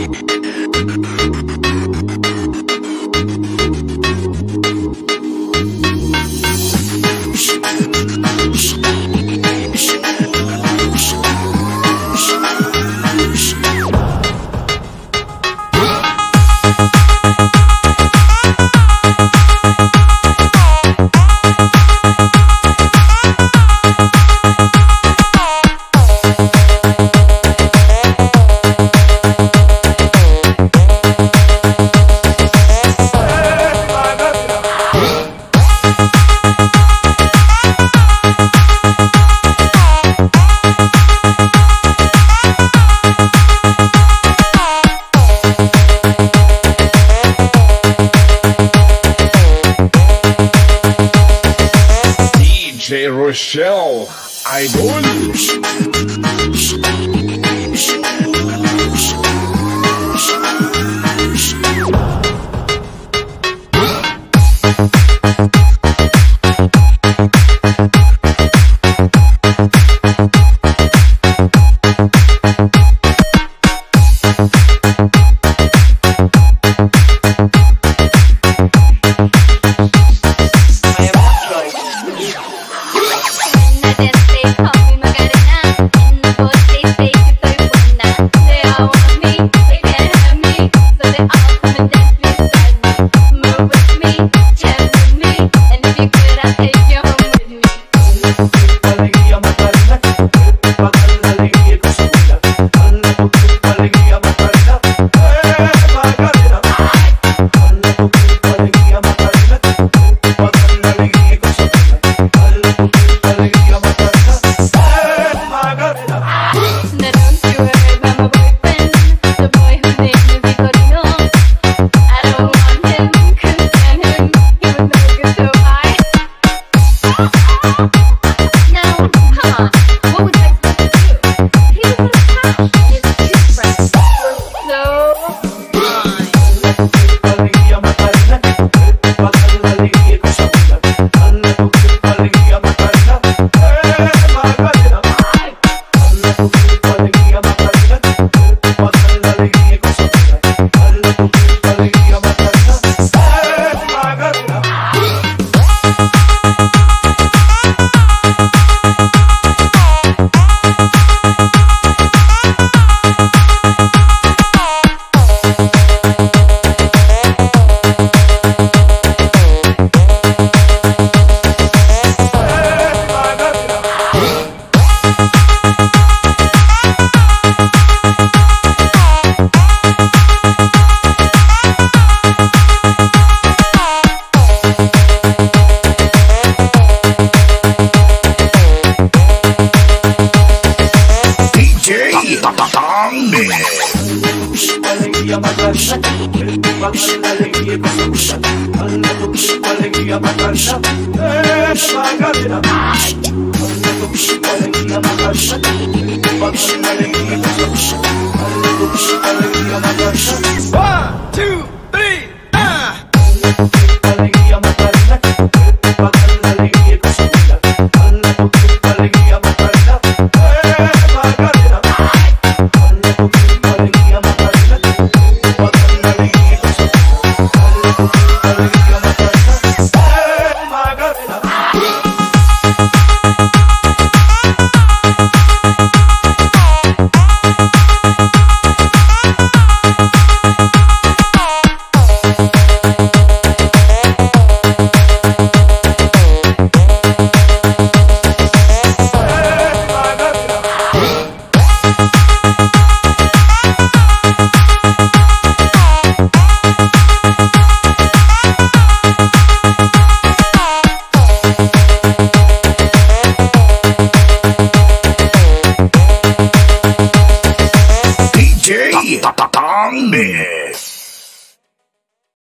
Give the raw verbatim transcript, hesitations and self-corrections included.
Rochelle, Idol. They call me Macarena, in the boat they say que soy buena. They all want me, they can't have me, so they all come and dance beside me. Move with me, jam with me, and if you could, I'll take you home with me. Alegría Macarena, para la alegría con su vida. Anda con tu alegría Macarena, eh Macarena. Anda con tu alegría Macarena, para la alegría con su vida. Anda con tu alegría Macarena, eh Macarena. Now don't you worry about my boyfriend, the boy whose name is Macarena. I don't want him, couldn't stand him, he was no good, so I. Now, come on, what would I expect to do? He was in a house, his toothbrush was so fine. Alegría Macarena, para la alegría con su vida. Anda con tu alegría Macarena, eh Macarena. Anda con tu alegría Macarena, para la alegría con su vida. Anda con tu alegría Macarena, eh Macarena. Alegría Macarena, para la alegría con su vida. Anda con tu alegría Macarena, eh Macarena. Anda con tu alegría Macarena, para la alegría